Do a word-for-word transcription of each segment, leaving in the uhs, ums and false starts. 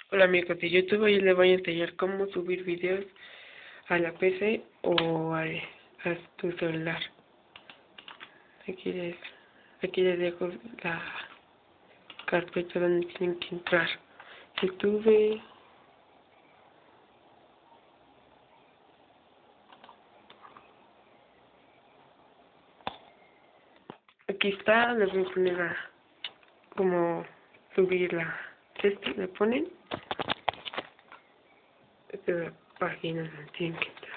Hola amigos de YouTube, hoy les voy a enseñar cómo subir videos a la P C o a, a tu celular. Aquí les, aquí les dejo la carpeta donde tienen que entrar. YouTube, aquí está, les voy a poner a, como subir la este, le ponen esta es la página donde tienen que entrar.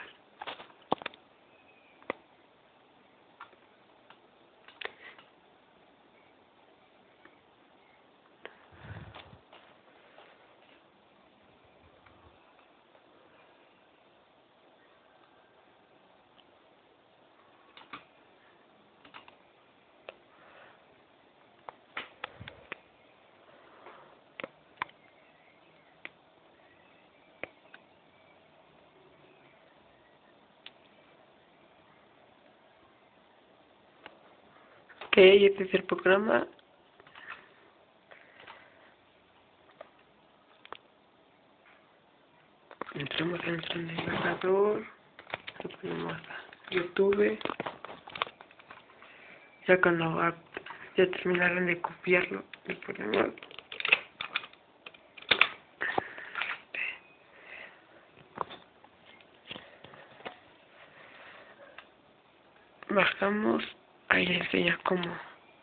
Ok, este es el programa. Entramos en el navegador, le ponemos a YouTube. Ya cuando va, ya terminaron de copiarlo, le ponemos bajamos, ahí les enseña cómo.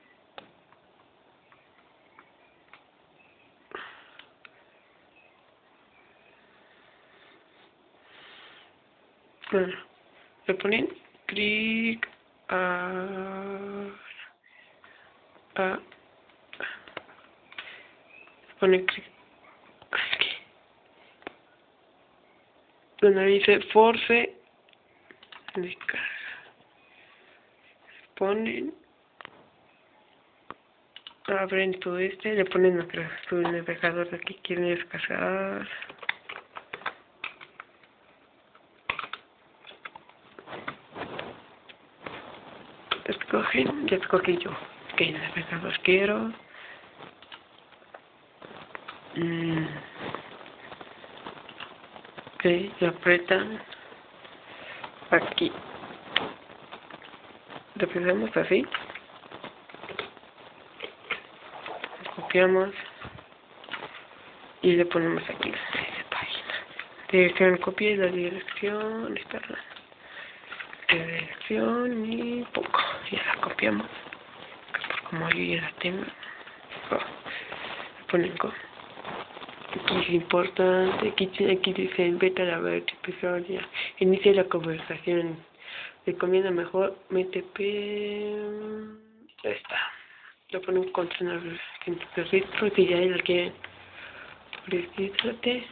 Bueno, le ponen clic a, a le ponen clic aquí donde dice force descarga, ponen, abren todo este, le ponen nuestro su navegador de que quieren descargar. Escogen, ya escogí yo qué navegador quiero. Mm. Ok, y apretan aquí. Lo empezamos así. Copiamos y le ponemos aquí la página. Dirección, copié la dirección, está la dirección y poco. Ya la copiamos. Como yo ya la tengo. Oh, le ponen co. Aquí es importante, aquí, aquí dice vete a la ver episodio, inicia la conversación, recomienda mejor M T P, ya está, lo ponen contra el registro, si ya lo quieren, regístrate,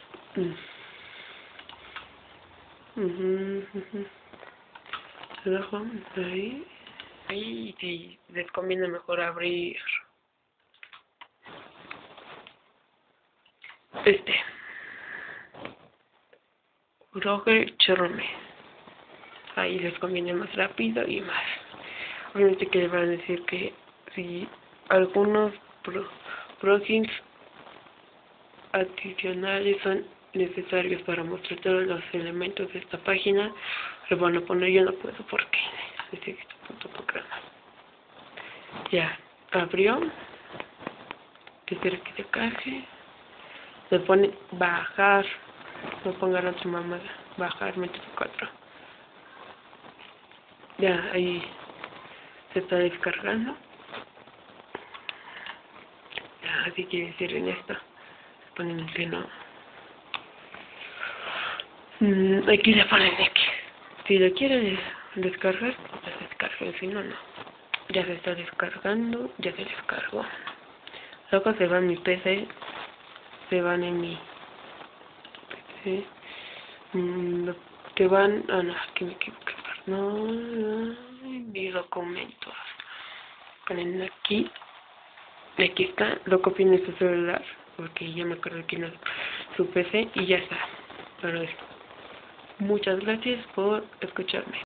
abajo, ahí, ahí, y les conviene mejor abrir este Roger Chrome. Ahí les conviene más rápido y más. Obviamente que les van a decir que si algunos pro, plugins adicionales son necesarios para mostrar todos los elementos de esta página, lo van a poner. Yo no puedo porque necesito punto programa. Ya abrió. Espero que se cargue. Le pone bajar. No pongan otra mamada. Bajar veinticuatro. Ya ahí se está descargando. Ya, así quiere decir en esto. Ponen que no. Mm, aquí le ponen X. Si lo quieren descargar, ya se descarga. Si no, no. Ya se está descargando. Ya se descargó. Luego se va en mi P C. Se van en mi P C. Mm, que van. Ah, no, aquí me equivoqué. No, no, mis documentos. Ponen aquí. Aquí está. Lo copian en su celular. Porque ya me acuerdo que no es su P C. Y ya está. Pero esto. Muchas gracias por escucharme.